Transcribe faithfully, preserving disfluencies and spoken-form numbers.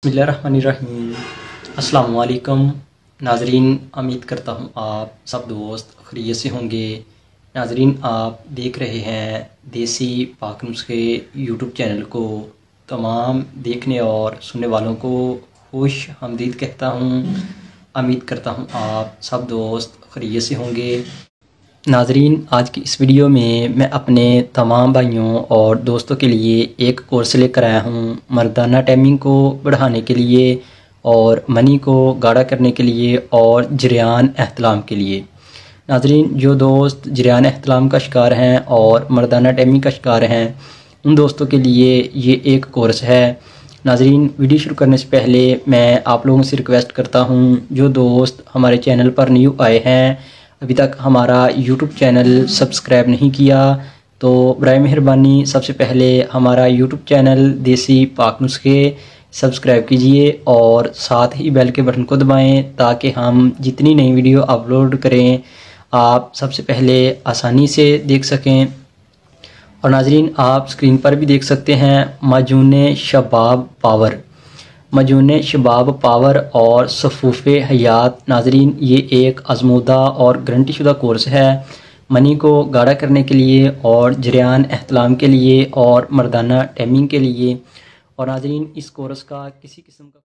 बिस्मिल्लाहिर्रहमानिर्रहीम। अस्सलाम वालेकुम नाजरीन, उम्मीद करता हूँ आप सब दोस्त खैरियत से होंगे। नाजरीन, आप देख रहे हैं देसी पाक नुस्खे यूट्यूब चैनल को। तमाम देखने और सुनने वालों को खुश हमदीद कहता हूँ। उम्मीद करता हूँ आप सब दोस्त खैरियत से होंगे। नाजरीन, आज की इस वीडियो में मैं अपने तमाम भाइयों और दोस्तों के लिए एक कोर्स लेकर आया हूँ मर्दाना टाइमिंग को बढ़ाने के लिए और मनी को गाढ़ा करने के लिए और जरियान एहतलाम के लिए। नाजरीन, जो दोस्त जरियान एहतलाम का शिकार हैं और मर्दाना टाइमिंग का शिकार हैं, उन दोस्तों के लिए ये एक कोर्स है। नाजरीन, वीडियो शुरू करने से पहले मैं आप लोगों से रिक्वेस्ट करता हूँ, जो दोस्त हमारे चैनल पर न्यू आए हैं, अभी तक हमारा यूट्यूब चैनल सब्सक्राइब नहीं किया, तो बराए मेहरबानी सबसे पहले हमारा यूट्यूब चैनल देसी पाक नुस्खे सब्सक्राइब कीजिए और साथ ही बेल के बटन को दबाएं ताकि हम जितनी नई वीडियो अपलोड करें आप सबसे पहले आसानी से देख सकें। और नाजरीन, आप स्क्रीन पर भी देख सकते हैं मजून शबाब पावर मजून शबाब पावर और सफ़ूफ़े हयात। नाजरीन, ये एक आजमूदा और गारंटी शुदा कोर्स है मनी को गाढ़ा करने के लिए और जरियान एहतलाम के लिए और मर्दाना टाइमिंग के लिए। और नाजरीन, इस कोर्स का किसी किस्म का